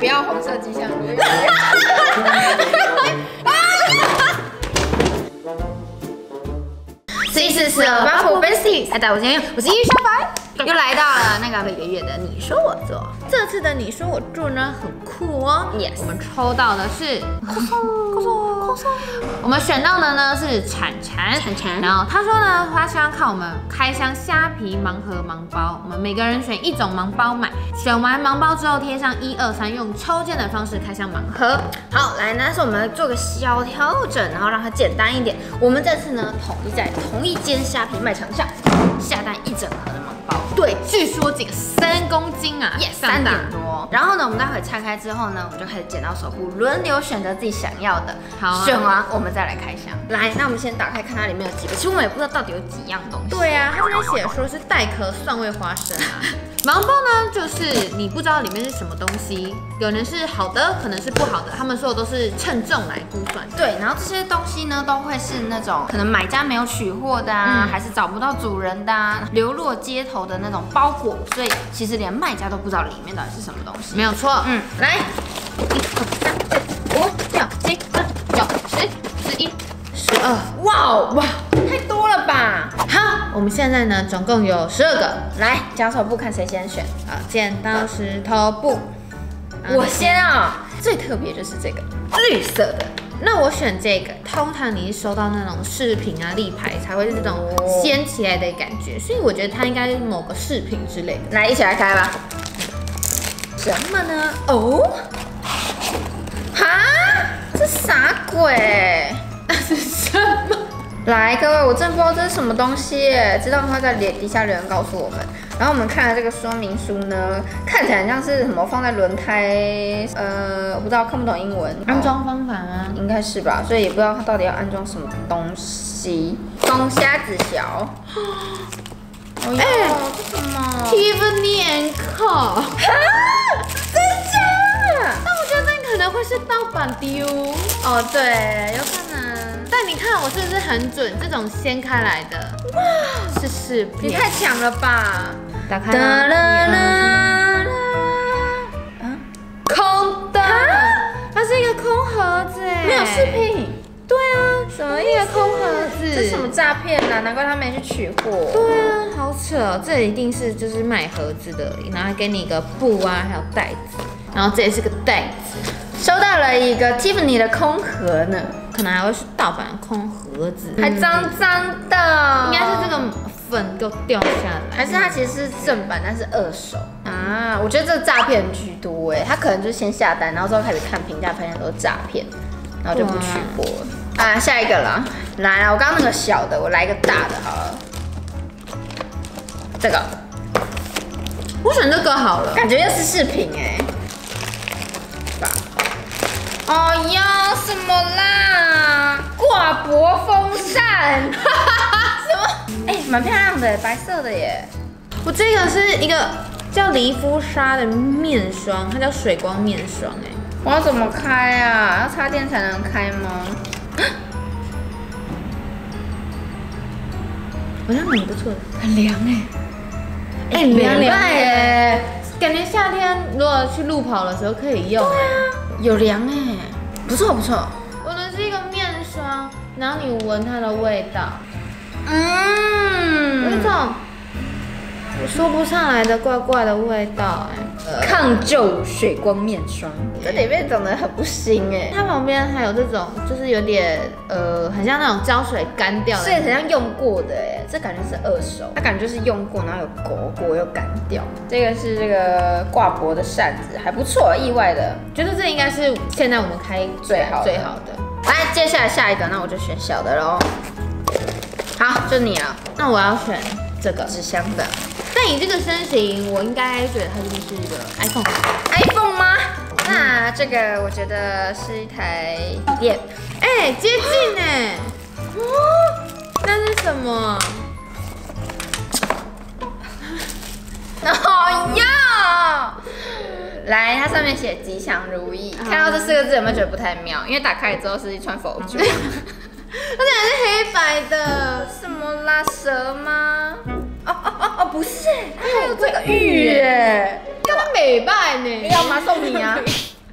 要红色吉祥如意。C44巴普 Bestie， 大家好，我是一小白，又来到了那个每个月的你说我做。这次的你说我做呢很酷哦 ，yes， 我们抽到的是我们选到的呢是铲，然后他说呢，他希望看我们开箱虾皮盲盒盲包，我们每个人选一种盲包买，选完盲包之后贴上1、2、3，用抽签的方式开箱盲盒。好，来，那是我们做个小调整，然后让它简单一点。我们这次呢，统一在同一间虾皮卖场上下单一整盒的盲包。对，据说这个3公斤啊，yes， 3点多。然后呢，我们待会拆开之后呢，我们就开始剪刀手部，轮流选择自己想要的。好，选完我们再来开箱。来，那我们先打开看它里面有几个，其实我们也不知道到底有几样东西。对啊，它这边写说是带壳蒜味花生啊。盲包呢，就是你不知道里面是什么东西，可能是好的，可能是不好的，他们说的都是称重来估算。对，然后这些东西呢，都会是那种可能买家没有取货的啊，还是找不到主人的啊，流落街头的那种包裹，所以其实连卖家都不知道里面到底是什么东西。没有错，来，1、2、3、4、5、6、7、8、9、10、11、12，哇，太多了吧？好，我们现在呢，总共有12个。来，剪刀布看谁先选。好，剪刀石头布。我先啊，最特别就是这个绿色的。那我选这个，通常你是收到那种饰品啊、立牌才会是这种掀起来的感觉，所以我觉得它应该是某个饰品之类的。来，一起来开吧。什么呢？哦，哈，这啥鬼？是什么？来，各位，我真不知道这是什么东西耶，知道的话在底下留言告诉我们。然后我们看了这个说明书呢，看起来像是什么放在轮胎，我不知道，看不懂英文。安装方法吗？应该是吧，所以也不知道它到底要安装什么东西。公虾子小。哎，这什么 ？Tiffany & Co。哈，真假？但我觉得那可能会是盗版丢。哦，对，有可能。但你看我是不是很准？这种掀开来的，哇，是饰品。你太强了吧！打开了。空的，它是一个空盒子哎，没有饰品。对啊，什么一个空盒子？这是什么诈骗啊？难怪他没去取货。对啊，好扯哦，这一定是就是卖盒子的，然后还给你一个布啊，还有袋子，然后这也是个袋子。收到了一个 Tiffany 的空盒呢，可能还会是盗版的空盒子，还脏脏的，应该是这个粉给我掉下来，还是它其实是正版，但是2手啊？我觉得这诈骗居多哎，他可能就先下单，然后之后开始看评价，发现都是诈骗，然后就不取货了啊。下一个了，来啊，我刚刚那个小的，我来一个大的好了，这个，我选这个好了，感觉又是饰品哎。哦呀，什么啦？挂脖风扇，什么？哎，蛮漂亮的，白色的耶。我这个是一个叫黎肤莎的面霜，它叫水光面霜哎。我要怎么开啊？要插电才能开吗？好像蛮不错的，很凉哎，凉哎，感觉夏天如果去路跑的时候可以用。对啊。有凉哎，不错不错。我的是一个面霜，然后你闻它的味道，有一种我说不上来的怪怪的味道哎。抗皱水光面霜，这里面长得很不新哎。它旁边还有这种，就是有点很像那种胶水干掉的，所以很像用过的哎。这感觉是2手，它感觉就是用过，然后有勾过又干掉。这个是这个挂脖的扇子，还不错，意外的，觉得这应该是现在我们开最好的。来，接下来下一个，那我就选小的喽。好，就你了。那我要选这个纸箱的。但以这个身形，我应该觉得它就是一个 iPhone 吗？那这个我觉得是一台笔电。哎，接近哎。哦，那是什么？哦呀！来，它上面写吉祥如意。看到这4个字有没有觉得不太妙？因为打开之后是一串佛珠，而且还是黑白的。什么啦？蛇吗？哦，不是，它还有这个玉耶，刚美拜呢。要吗？送你啊！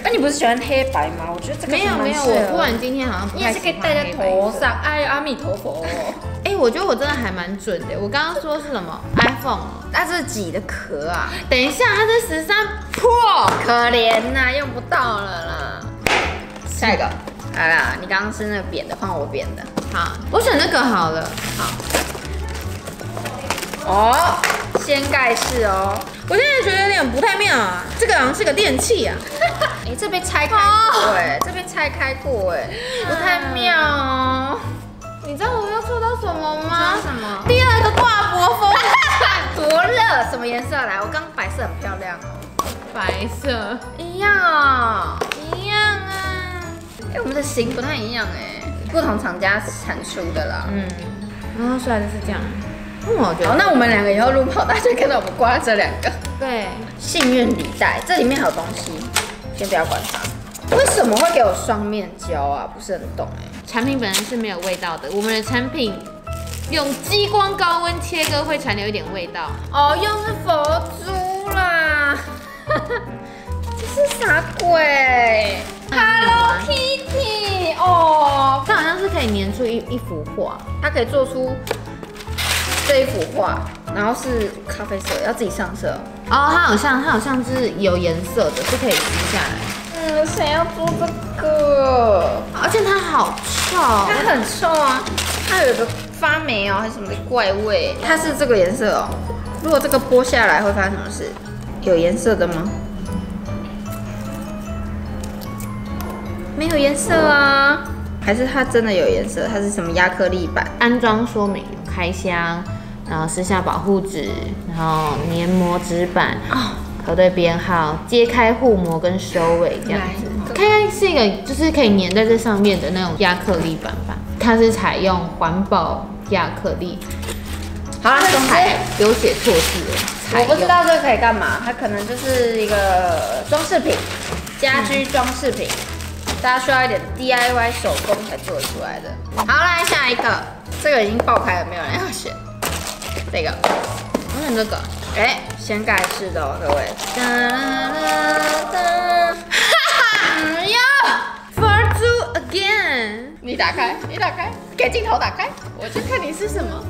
那你不是喜欢黑白吗？我觉得这个没有，我突然今天好像不太喜欢你也是可以戴在头上。哎，阿弥陀佛。 我觉得我真的还蛮准的。我刚刚说是什么 iPhone， 那这是几的壳啊？ 等一下，它是13 Pro， 可怜呐，用不到了啦。下一个，来啦，你刚刚是那个扁的，换我扁的。 好，我选这个好了。 好。哦，掀盖式哦。 我现在觉得有点不太妙啊，这个好像是个电器啊。 这被拆开过哎，这被拆开过哎，不太妙哦。 你知道我要抽到什么吗？ 什么？ 第2个挂脖风扇。 多热？什么颜色来？我刚白色很漂亮哦。 白色。 一样哦。 一样啊。 我们的型不太一样哎，不同厂家产出的啦。 然后出来的是这样。我觉得。 好，那我们2个以后录跑，大家看到我们挂这2个。 对。 幸运礼袋，这里面还有东西，先不要管它。为什么会给我双面胶啊？不是很懂哎。 产品本身是没有味道的，我们的产品用激光高温切割会残留一点味道。 哦，又是佛珠啦！这是啥鬼 ？Hello Kitty 哦， 它好像是可以粘出一幅画， 它可以做出这一幅画，然后是咖啡色，要自己上色。 哦，它好像是有颜色的，是可以撕下来。 谁要做这个？ 而且它好臭， 它很臭啊！它有一个发霉哦，还是什么的怪味。它是这个颜色哦。如果这个剥下来会发生什么事？有颜色的吗？没有颜色啊。还是它真的有颜色？它是什么亚克力板？ 安装说明有开箱，然后撕下保护纸，然后黏膜纸板。核对编号、揭开护膜跟收尾这样子，看看是一个就是可以粘在这上面的那种亚克力板吧。它是采用环保亚克力， 好啦， 有写错字了。 我不知道这个可以干嘛，它可能就是一个装饰品，家居装饰品，大家需要一点 DIY 手工才做得出来的。好，来下一个，这个已经爆开了，没有人要选。这个， 我选这个。 掀盖式的哦，各位。 佛珠 again， 你打开，给镜头打开，我去看你是什么。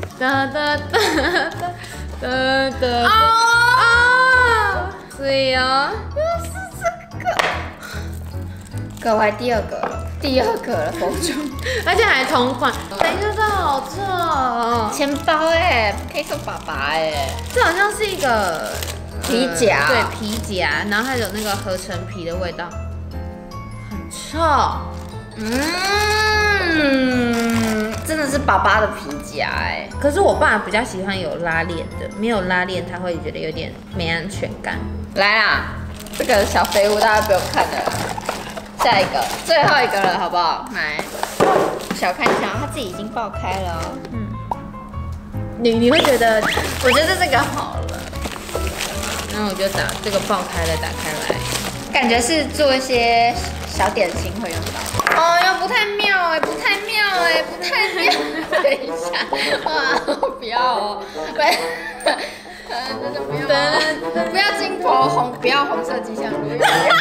对哦， 又是这个。各位，第二个了，佛珠， 而且还同款。等一下，这好臭哦！ 钱包可以送爸爸这好像是一个皮夹， 对，皮夹，然后还有那个合成皮的味道，很臭。 真的是爸爸的皮夹可是我爸比较喜欢有拉链的，没有拉链他会觉得有点没安全感。 来啦，这个小废物大家不用看了。下一个，最后一个了，好不好？来，小看一下，它自己已经爆开了哦。 你会觉得？ 我觉得这个好了。 然后我就打这个爆开了，打开来， 感觉是做一些小点心会用到。哦哟，不太妙不太妙。等一下，哇，不要哦，不要镜头红，不要红色吉祥如意。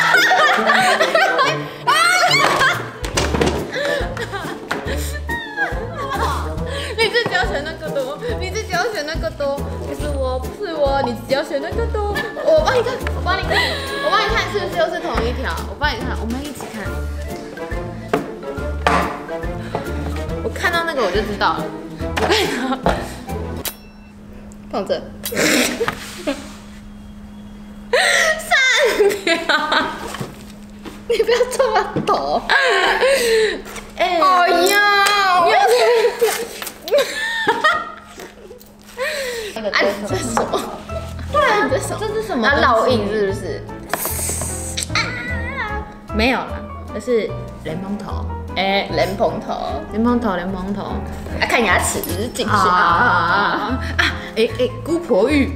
你自己要选那个多，你自己要选那个多，不是我，你自己要选那个多。我帮你看，是不是又是同一条？我帮你看，我们一起看。我看到那个我就知道了，我看到。 放这。 3条， 你不要这么抖。 哦呀！ 这是什么？对啊，这是什么？它烙印是不是？ 没有啦，这是莲蓬头。 莲蓬头。看牙齿进去啊！ 姑婆芋，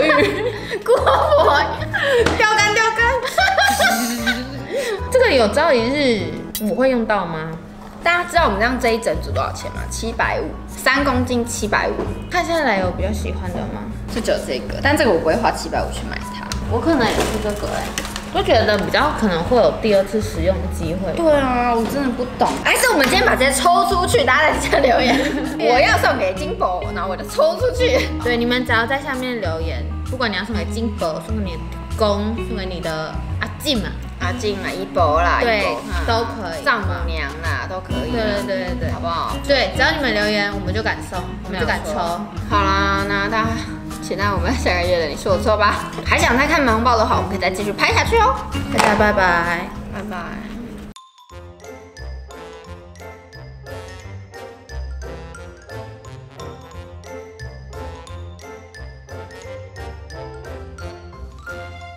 钓竿。这个有朝一日我会用到吗？ 大家知道我们这样这一整组多少钱吗？750，3公斤750。 看下来有比较喜欢的吗？ 就只有这个，但这个我不会花750去买它。 我可能也是这个我觉得比较可能会有第2次使用的机会。 对啊，我真的不懂。还是我们今天把这些抽出去，大家在底下留言，我要送给金宝，然后我就抽出去。 对，你们只要在下面留言，不管你要送给金宝，送给你的公，送给你的阿静嘛。 阿静啊，姨伯啦， 对，都可以， 丈母娘啦，都可以。 对， 好不好？ 对，只要你们留言，我们就敢送，我们就敢抽。 好啦，那大家期待我们下个月的你说我错吧。还想再看盲报的话，我们可以再继续拍下去哦。 大家拜拜， 拜拜。